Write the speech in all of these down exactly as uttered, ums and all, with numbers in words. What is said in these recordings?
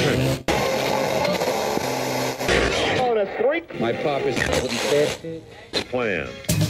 turn. My papa's plan.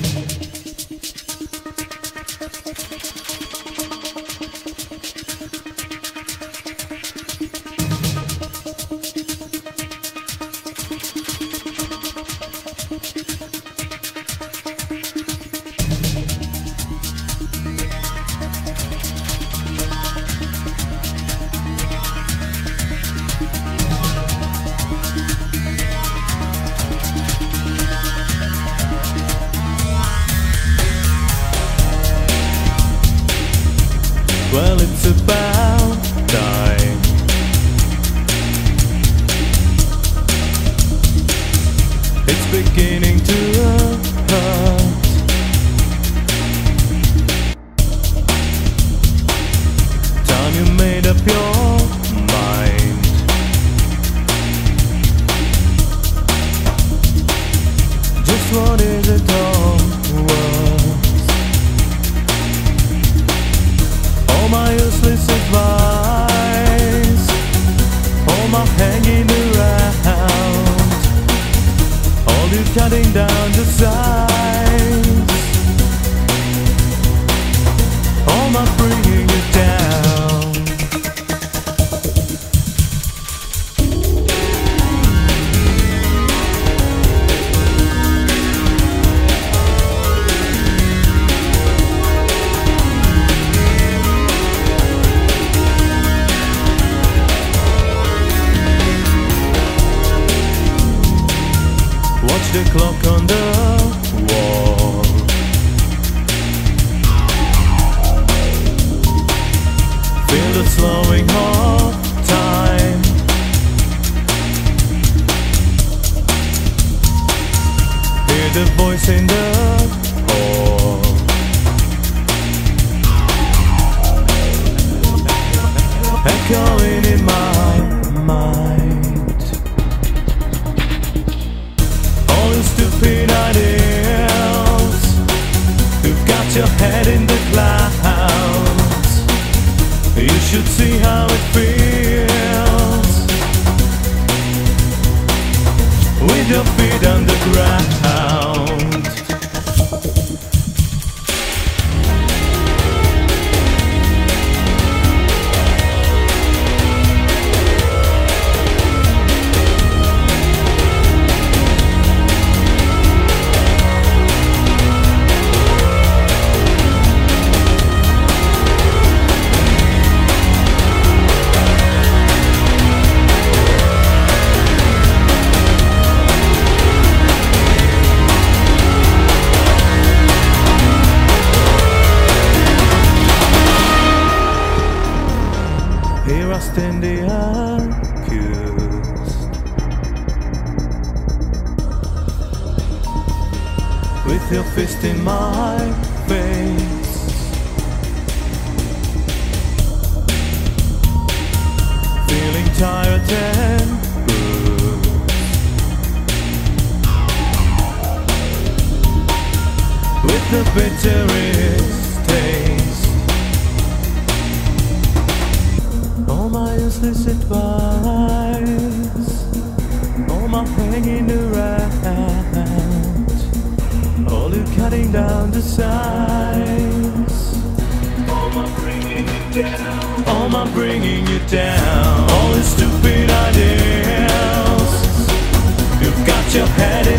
Well, it's about time. It's beginning to hurt. Time you made up your mind. Just what is it all worth? All my useless advice, all my hanging around, all you cutting down the sides, all my bringing you down. Watch the clock on the wall. Feel the slowing of time. Hear the voice in the hall. Echoing in my mind. All your stupid ideals, you've got your head in the clouds. You should see how it feels with your feet on the ground. Here I stand the accused, with your fist in my face. Feeling tired and bruised, with the bitterest taste. All my useless advice, all my hanging around, all you cutting down the sides, all my bringing you down, all my bringing you down, all the stupid ideals, you've got your head